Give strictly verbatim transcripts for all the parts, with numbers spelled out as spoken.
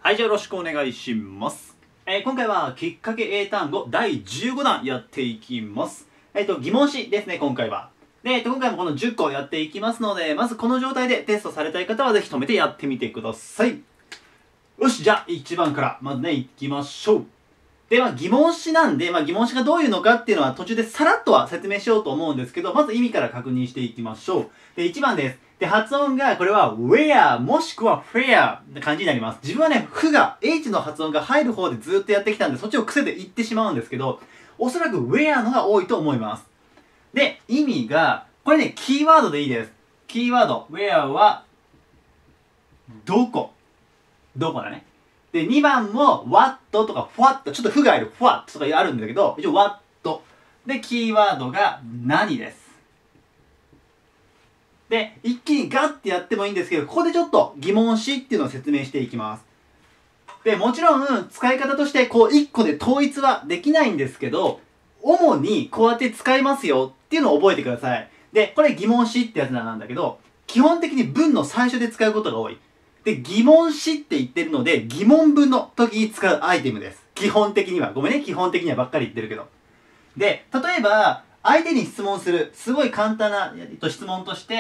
はい、じゃあよろしくお願いします。えー、今回はきっかけ英単語だいじゅうごだんやっていきます。えっ、ー、と、疑問詞ですね、今回は。で、えっ、ー、と、今回もこのじゅっこやっていきますので、まずこの状態でテストされたい方はぜひ止めてやってみてください。よし、じゃあいちばんから、まずね、いきましょう。では、疑問詞なんで、まあ、疑問詞がどういうのかっていうのは途中でさらっとは説明しようと思うんですけど、まず意味から確認していきましょう。で、いちばんです。で、発音が、これは where もしくは fair な感じになります。自分はね、ふが、H の発音が入る方でずっとやってきたんで、そっちを癖で言ってしまうんですけど、おそらく where のが多いと思います。で、意味が、これね、キーワードでいいです。キーワード、where は、どこ。どこだね。で、にばんも what とか what、ちょっと不がいる what とかあるんだけど、一応 what。で、キーワードが何です。で、一気にガッてやってもいいんですけど、ここでちょっと疑問詞っていうのを説明していきます。で、もちろん使い方としてこういっこで統一はできないんですけど、主にこうやって使いますよっていうのを覚えてください。で、これ疑問詞ってやつなんだけど、基本的に文の最初で使うことが多い。で、疑問詞って言ってるので、疑問文の時に使うアイテムです。基本的には。ごめんね、基本的にはばっかり言ってるけど。で、例えば、相手に質問する、すごい簡単な質問として、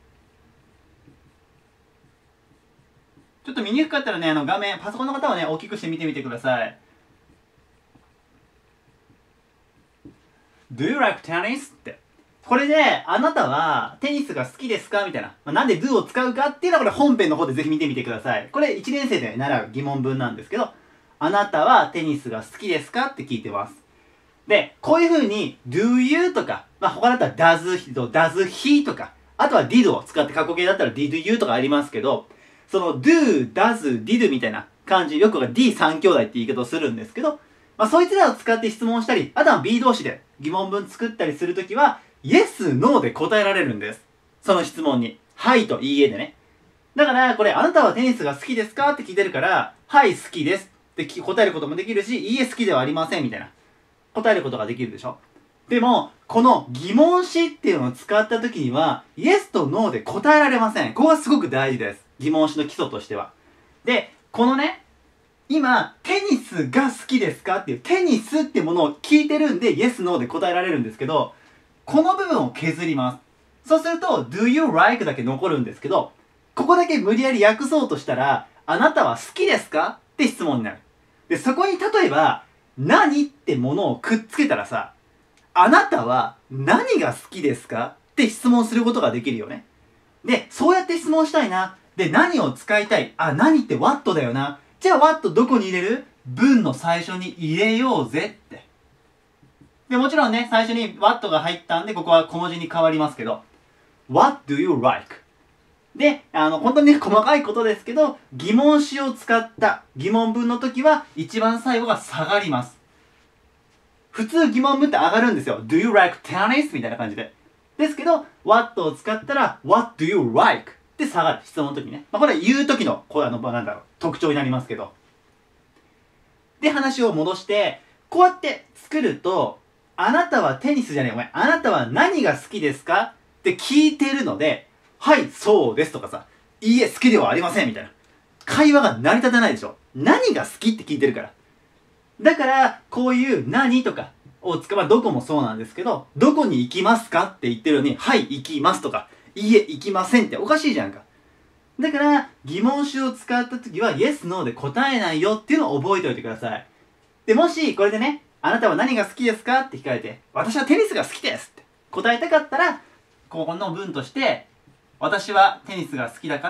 ちょっと見にくかったらね、あの画面、パソコンの方はね、大きくして見てみてください。Do you like tennis? って。これで、あなたはテニスが好きですかみたいな。まあ、なんで do を使うかっていうのはこれ本編の方でぜひ見てみてください。これいちねん生で習う疑問文なんですけど、あなたはテニスが好きですかって聞いてます。で、こういう風に do you とか、まあ、他だったら does, does he とか、あとは did を使って過去形だったら did you とかありますけど、その do, does, did みたいな感じ、よくが D 三兄弟って言い方をするんですけど、まあ、そいつらを使って質問したり、あとは B 動詞で疑問文作ったりするときは、Yes, No で答えられるんです。その質問に。はいといいえでね。だから、これ、あなたはテニスが好きですかって聞いてるから、はい、好きですって答えることもできるし、いいえ、好きではありませんみたいな。答えることができるでしょ。でも、この疑問詞っていうのを使った時には、Yes と No で答えられません。ここがすごく大事です。疑問詞の基礎としては。で、このね、今、テニスが好きですかっていう、テニスってものを聞いてるんで、Yes, No で答えられるんですけど、この部分を削ります。そうすると、Do you like だけ残るんですけど、ここだけ無理やり訳そうとしたら、あなたは好きですかって質問になる。で、そこに例えば、何ってものをくっつけたらさ、あなたは何が好きですかって質問することができるよね。で、そうやって質問したいな。で、何を使いたい。あ、何って what だよな。じゃあ what どこに入れる？文の最初に入れようぜって。で、もちろんね、最初に what が入ったんで、ここは小文字に変わりますけど、what do you like? で、あの、本当にね、細かいことですけど、疑問詞を使った疑問文の時は、一番最後が下がります。普通疑問文って上がるんですよ。Do you like tennis? みたいな感じで。ですけど、what を使ったら、what do you like? って下がる。質問の時にね。まあ、これは言う時の、こうあの、なんだろう、特徴になりますけど。で、話を戻して、こうやって作ると、あなたはテニスじゃねえ、お前。あなたは何が好きですかって聞いてるので、はい、そうですとかさ、いいえ、好きではありませんみたいな。会話が成り立たないでしょ。何が好きって聞いてるから。だから、こういう何とかを使う、まあ、どこもそうなんですけど、どこに行きますかって言ってるのに、はい、行きますとか、いいえ、行きませんっておかしいじゃんか。だから、疑問詞を使った時は、Yes, No で答えないよっていうのを覚えておいてください。で、もし、これでね、あなたは何が好きですかって聞かれて、私はテニスが好きですって答えたかったら、ここの文として、私はテニスが好きだから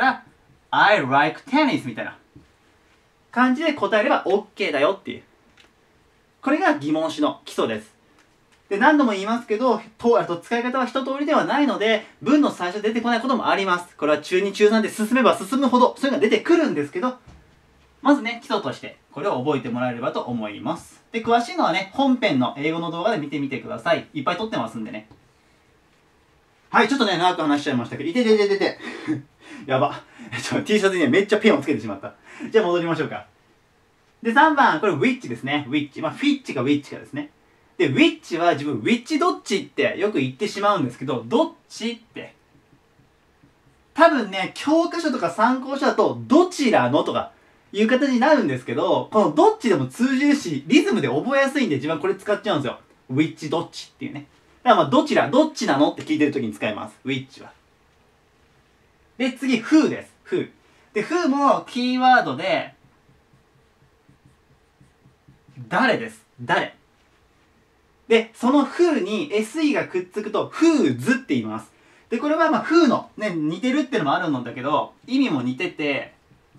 、I like tennis みたいな感じで答えれば OK だよっていう。これが疑問詞の基礎です。で、何度も言いますけど、とあと使い方は一通りではないので、文の最初出てこないこともあります。これは中に、中さんで進めば進むほど、そういうのが出てくるんですけど、まずね、基礎として、これを覚えてもらえればと思います。で、詳しいのはね、本編の英語の動画で見てみてください。いっぱい撮ってますんでね。はい、ちょっとね、長く話しちゃいましたけど、いててててて。やば。ちょ、T シャツにね、めっちゃペンをつけてしまった。じゃあ戻りましょうか。で、さんばん、これ which ですね。which。まあ、which か which かですね。で、which は自分、which どっちってよく言ってしまうんですけど、どっちって。多分ね、教科書とか参考書だと、どちらのとか、 いう形になるんですけど、このどっちでも通じるし、リズムで覚えやすいんで自分はこれ使っちゃうんですよ。which どっちっていうね。だからまあどちら、どっちなのって聞いてるときに使います。which は。で、次、who です。who。で、who もキーワードで、誰です。誰。で、その who に エスイー がくっつくと whose って言います。で、これはまあ who のね、似てるっていうのもあるんだけど、意味も似てて、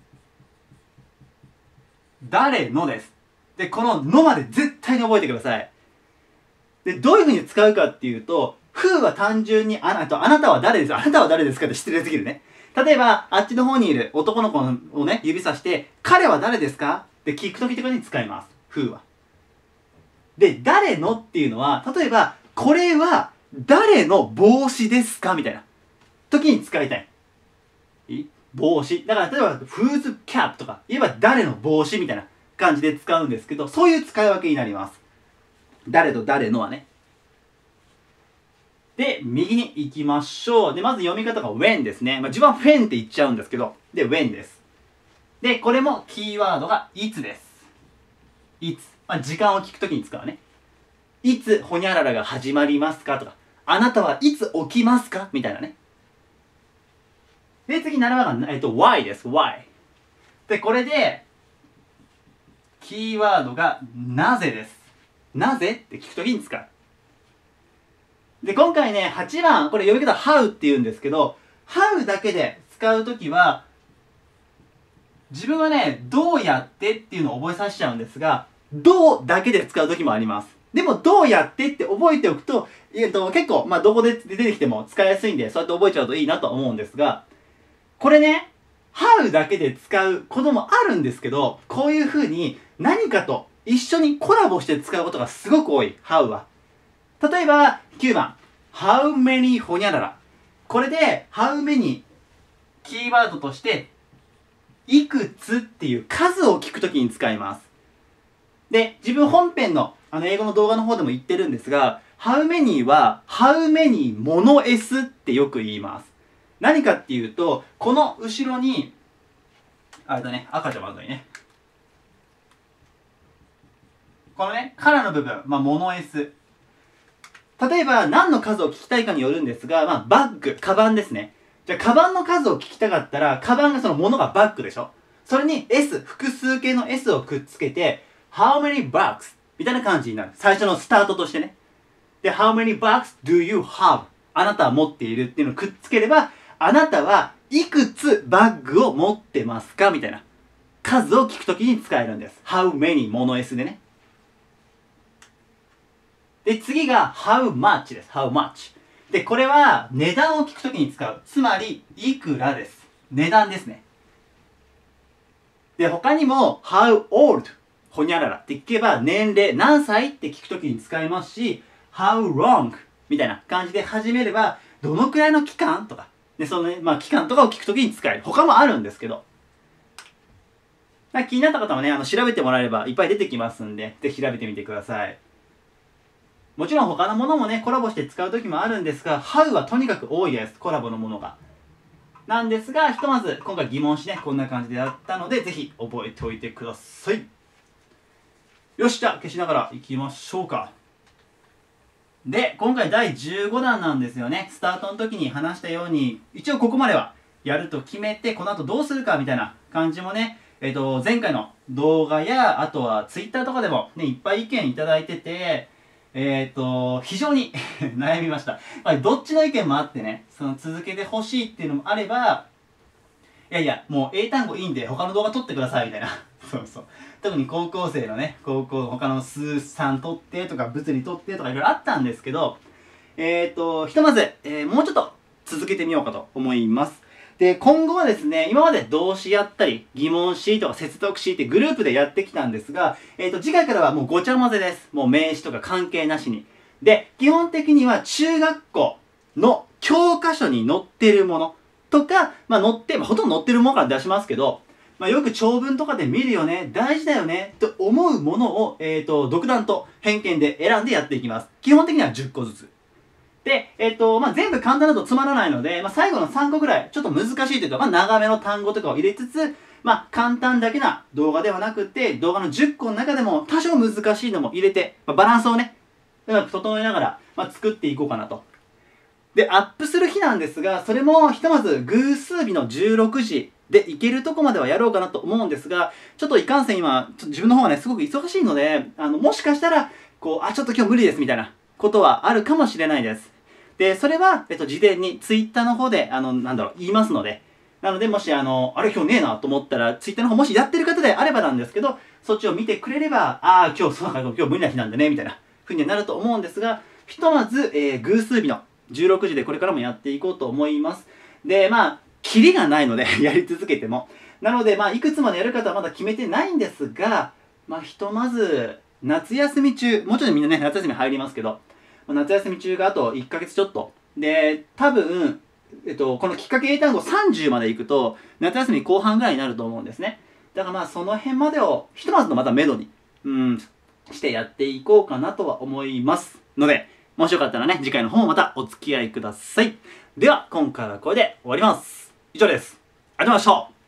誰のです。で、こののまで絶対に覚えてください。で、どういう風に使うかっていうと、who は単純にあなた、あなたは誰です。あなたは誰ですかって失礼すぎるね。例えば、あっちの方にいる男の子をね、指さして、彼は誰ですかって聞くときとかに使います。who は。で、誰のっていうのは、例えば、これは誰の帽子ですかみたいな時に使いたい。い帽子。だから、例えば、whose cap とか言えば誰の帽子みたいな感じで使うんですけど、そういう使い分けになります。誰と誰のはね。で、右に行きましょう。で、まず読み方が when ですね。まあ、自分は when って言っちゃうんですけど、で、when です。で、これもキーワードがいつです。いつ。まあ、時間を聞くときに使うね。いつほにゃららが始まりますかとか、あなたはいつ起きますかみたいなね。で、次ななばんが、えっと、why です。why。で、これで、キーワードがなぜです。なぜって聞くときに使う。で、今回ね、はちばん、これ読み方 how って言うんですけど、how だけで使うときは、自分はね、どうやってっていうのを覚えさせちゃうんですが、どうだけで使うときもあります。でも、どうやってって覚えておくと、えっと、結構、まあ、どこで出てきても使いやすいんで、そうやって覚えちゃうといいなと思うんですが、これね、how だけで使うこともあるんですけど、こういう風に何かと一緒にコラボして使うことがすごく多い、how は。例えば、きゅうばん、how many ほにゃらら。これで、how many キーワードとして、いくつっていう数を聞くときに使います。で、自分本編のあの英語の動画の方でも言ってるんですが、how many は how many もの s ってよく言います。何かっていうと、この後ろに、あれだね、赤ちゃんまずいね。このね、からの部分、まあ、もの s。例えば、何の数を聞きたいかによるんですが、まあ、バッグ、カバンですね。じゃあ、カバンの数を聞きたかったら、カバンがそのものがバッグでしょ。それに S、複数形の S をくっつけて、how many bags? みたいな感じになる。最初のスタートとしてね。で、how many bags do you have? あなたは持っているっていうのをくっつければ、あなたはいくつバッグを持ってますかみたいな数を聞くときに使えるんです。how many もの S でね。で、次が how much です。how much。で、これは値段を聞くときに使う。つまり、いくらです。値段ですね。で、他にも how old ほにゃららって聞けば年齢何歳って聞くときに使いますし、how long みたいな感じで始めればどのくらいの期間とか、で、そのね、まあ期間とかを聞くときに使える。他もあるんですけど。気になった方はね、あの、調べてもらえればいっぱい出てきますんで、ぜひ調べてみてください。もちろん他のものもね、コラボして使うときもあるんですが、how はとにかく多いです。コラボのものが。なんですが、ひとまず今回疑問詞ね、こんな感じでやったので、ぜひ覚えておいてください。よし、じゃあ消しながらいきましょうか。で、今回だいじゅうごだんなんですよね。スタートの時に話したように、一応ここまではやると決めて、この後どうするかみたいな感じもね、えっと、前回の動画や、あとはツイッターとかでもね、いっぱい意見いただいてて、えっと、非常に悩みました。まあ、どっちの意見もあってね、その続けてほしいっていうのもあれば、いやいや、もう英単語いいんで他の動画撮ってくださいみたいな。そうそう。特に高校生のね、高校、他の数さん撮ってとか物理撮ってとかいろいろあったんですけど、えっと、ひとまず、えー、もうちょっと続けてみようかと思います。で、今後はですね、今まで動詞やったり、疑問詞とか接続詞ってグループでやってきたんですが、えっと、次回からはもうごちゃ混ぜです。もう名詞とか関係なしに。で、基本的には中学校の教科書に載ってるものとか、まあ載って、まあ、ほとんど載ってるものから出しますけど、まあよく長文とかで見るよね、大事だよね、と思うものを、えっと、独断と偏見で選んでやっていきます。基本的にはじゅっこずつ。 で、えっと、まあ、全部簡単だとつまらないので、まあ、最後のさんこぐらい、ちょっと難しいというか、まあ、長めの単語とかを入れつつ、まあ、簡単だけな動画ではなくて、動画のじゅっこの中でも多少難しいのも入れて、まあ、バランスをね、うまく整えながら、まあ、作っていこうかなと。で、アップする日なんですが、それもひとまず偶数日のじゅうろくじでいけるとこまではやろうかなと思うんですが、ちょっといかんせん今、ちょっと自分の方はね、すごく忙しいので、あの、もしかしたら、こう、あ、ちょっと今日無理ですみたいなことはあるかもしれないです。で、それは、えっと、事前にツイッターの方で、あの、なんだろう、言いますので、なので、もし、あの、あれ今日ねえなと思ったら、ツイッターの方もしやってる方であればなんですけど、そっちを見てくれれば、ああ、今日、そうか、今日無理な日なんでね、みたいな風になると思うんですが、ひとまず、えー、偶数日のじゅうろくじでこれからもやっていこうと思います。で、まあ、キリがないので、やり続けても。なので、まあ、いくつまでやるかとはまだ決めてないんですが、まあ、ひとまず、夏休み中、もうちょっとみんなね、夏休み入りますけど、夏休み中があといっかげつちょっと。で、多分、えっと、このきっかけ英単語さんじゅうまで行くと、夏休み後半ぐらいになると思うんですね。だからまあ、その辺までを、ひとまずのまた目処に、うん、してやっていこうかなとは思いますので、もしよかったらね、次回の方もまたお付き合いください。では、今回はこれで終わります。以上です。ありがとうございました。